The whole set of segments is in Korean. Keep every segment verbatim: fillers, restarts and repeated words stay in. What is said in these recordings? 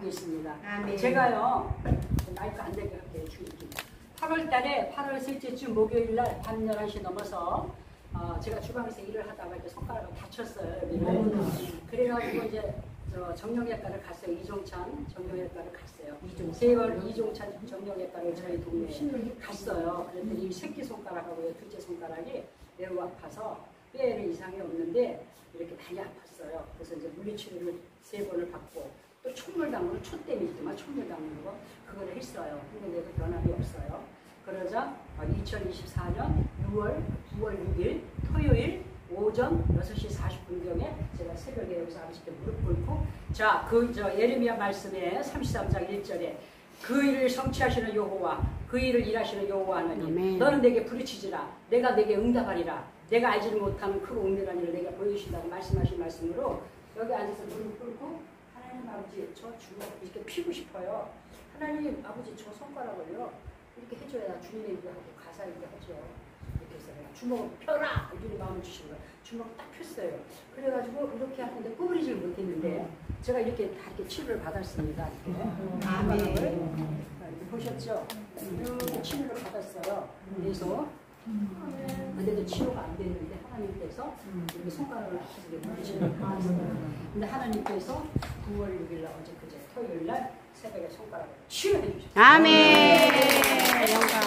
나누겠습니다. 아멘. 제가요, 마이크 안 되게 할게요, 주인님. 팔월 달에, 팔월 셋째 주 목요일 날 밤 열한 시 넘어서 어, 제가 주방에서 일을 하다가 이제 손가락을 다쳤어요. 여기를. 그래가지고 이제 저 정형외과를 갔어요. 이종찬 정형외과를 갔어요. 세월 이종찬 정형외과를 저희 동네에 갔어요. 그랬더니 이 새끼 손가락하고 둘째 손가락이 매우 아파서 뼈에는 이상이 없는데 이렇게 많이 아팠어요. 그래서 이제 물리치료를 세 번을 받고 또 촛물당으로 촛댐이 있지만 촛물당으로 그걸 했어요. 근데 내가 변함이 없어요. 그러자 이천이십사 년 유월 구월 육일 토요일 오전 여섯 시 사십 분경에 제가 새벽에 여기서 아버지께 무릎 꿇고 자, 그 저 예레미야 말씀에 삼십삼 장 일 절에 그 일을 성취하시는 여호와 그 일을 일하시는 여호와 하나님 너는 내게 부르짖으라 내가 내게 응답하리라 내가 알지를 못하는 크고 은밀한 일을 내가 보여주신다고 말씀하신 말씀으로 여기 앉아서 무릎 꿇고 하나님 아버지 저 주먹 이렇게 피고 싶어요. 하나님 아버지 저 손가락을요 이렇게 해줘야 주님의 일하고 가사 일을 하죠. 이렇게 해서 내가 주먹을 펴라! 이렇게 마음을 주시는 거예요. 주먹을 딱 폈어요. 그래가지고 이렇게 하는데 구부리질 못했는데 제가 이렇게 다 이렇게 치료를 받았습니다. 이렇게. 아멘. 이렇게 보셨죠? 이렇게 치료를 받았어요. 그래서 근데도 치료가 안 됐는데 하나님께서 이렇게 손가락을 이렇게 치료를 받았어요. 근데 하나님께서 구월 육일 날 어제 그제 토요일 날 새벽에 손가락을 치료해 주셨어요. 아멘. 영광.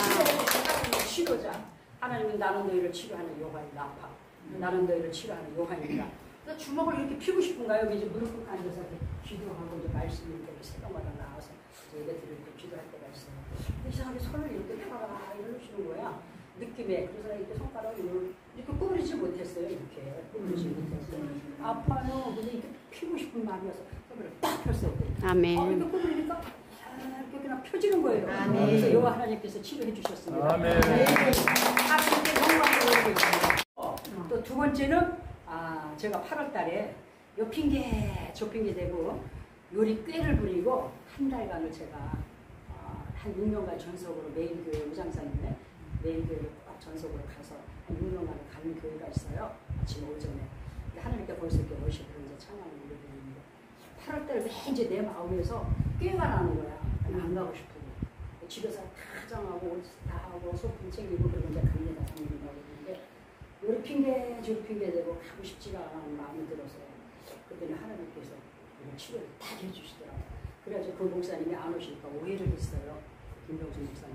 치료자. 하나님은 나는 너희를 치료하는 요한이다. 아파. 나는 너희를 치료하는 요한이다. 그러니까 주먹을 이렇게 피고 싶은가요? 여기 이제 무릎 꿇고 앉아서 이렇게 기도하고 이제 말씀이 이렇게 새벽마다 나와서 저희가 이렇게 기도할 때가 있어요. 근데 이상하게 손을 이렇게 펴라 이러시는 거야. 느낌에. 그래서 이렇게 손가락을 이렇게 구부리지 못했어요. 이렇게 구부리지 못했어요. 아파요. 근데 이렇게 피고 싶은 마음이어서 손을 딱 폈어요. 아멘. 어, 이렇게 구부리니까 이렇게 그냥 펴지는 거예요. 아멘. 그래서 여호와 하나님께서 치료해 주셨습니다. 아멘. 하나님께 영광을 돌리겠습니다. 또 두 번째는 아, 제가 팔월 달에 요 핑계 저 핑계 대고 요리 꾀를 부리고 한 달간을 제가 어, 한 육 년간 전속으로 매일교회 우장사님네 매일교회를 꼭 전속으로 가서 한 육 년간 가는 교회가 있어요. 아침 오전에. 하나님께 벌써 이렇게 오시고 이제 찬양을 올려드리는데 팔월 달에 왜 이제 내 마음에서 꾀가 나는 거야. 안 가고 싶고 집에서 다 화장하고 옷 다 하고 소품 챙기고 그러고 이제 갑니다. 다닌다고 그러는데 요리 핑계 저리 핑계 대고 가고 싶지가 않은 마음이 들어서 그랬더니 하나님께서 이런 치료를 다 해주시더라고요. 그래가지고 그 목사님이 안 오시니까 오해를 했어요. 김병준 목사님.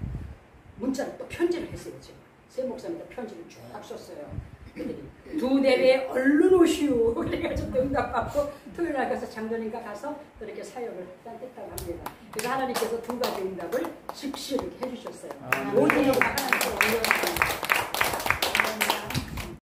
문자를 또 편지를 했어요. 제가. 새 목사님한테 편지를 쭉 썼어요. 그랬더니 두 대회 얼른 오시오. 그래가지고 응답받고 토요일 날 가서 장로님과 가서 또 이렇게 사역을 딴뜻하고 합니다. 그래서 하나님께서 두 가지 응답을 즉시 이렇게 해주셨어요. 모든 영광 하나님께 올려드립니다.